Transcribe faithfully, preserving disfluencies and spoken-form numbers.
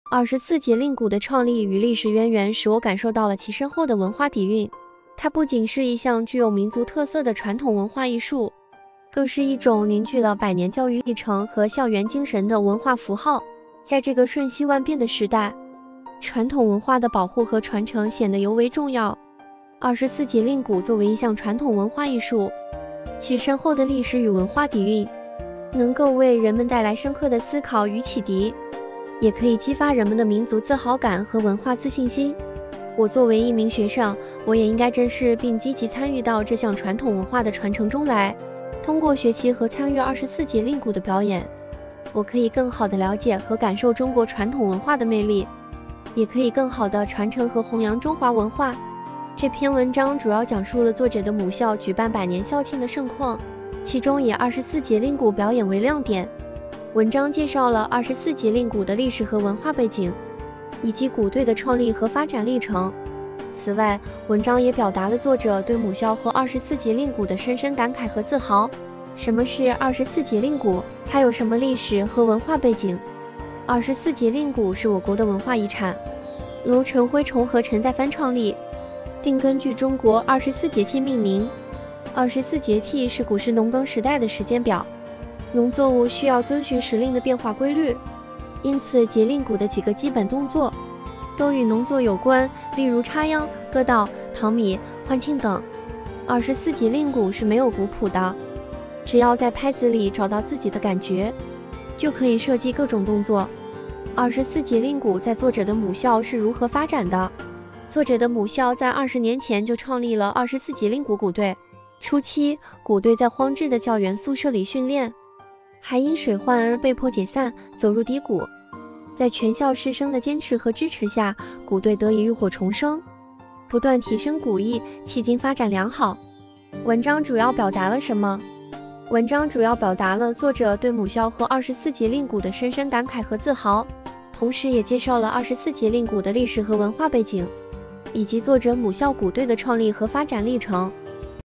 二十四节令鼓的创立与历史渊源使我感受到了其深厚的文化底蕴。它不仅是一项具有民族特色的传统文化艺术，更是一种凝聚了百年教育历程和校园精神的文化符号。在这个瞬息万变的时代，传统文化的保护和传承显得尤为重要。二十四节令鼓作为一项传统文化艺术，其深厚的历史与文化底蕴，能够为人们带来深刻的思考与启迪，也可以激发人们的民族自豪感和文化自信心。我作为一名学生，我也应该珍视并积极参与到这项传统文化的传承中来。通过学习和参与二十四节令鼓的表演，我可以更好地了解和感受中国传统文化的魅力，也可以更好地传承和弘扬中华文化。这篇文章主要讲述了作者的母校举办百年校庆的盛况，其中以二十四节令鼓表演为亮点。文章介绍了二十四节令鼓的历史和文化背景，以及鼓队的创立和发展历程。此外，文章也表达了作者对母校和二十四节令鼓的深深感慨和自豪。什么是二十四节令鼓？它有什么历史和文化背景？二十四节令鼓是我国的文化遗产，由陈辉崇和陈再藩创立，并根据中国二十四节气命名。二十四节气是古时农耕时代的时间表，农作物需要遵循时令的变化规律，因此节令鼓的几个基本动作都与农作有关，例如插秧、割稻、淘米、换磬等。二十四节令鼓是没有鼓谱的，只要在拍子里找到自己的感觉，就可以设计各种动作。二十四节令鼓在作者的母校是如何发展的？作者的母校在二十年前就创立了二十四节令鼓鼓队。初期，鼓队在荒置的教员宿舍里训练，还因水患而被迫解散，走入低谷。在全校师生的坚持和支持下，鼓队得以浴火重生，不断提升鼓艺，迄今发展良好。文章主要表达了什么？文章主要表达了作者对母校和二十四节令鼓的深深感慨和自豪，同时也介绍了二十四节令鼓的历史和文化背景，以及作者母校鼓队的创立和发展历程。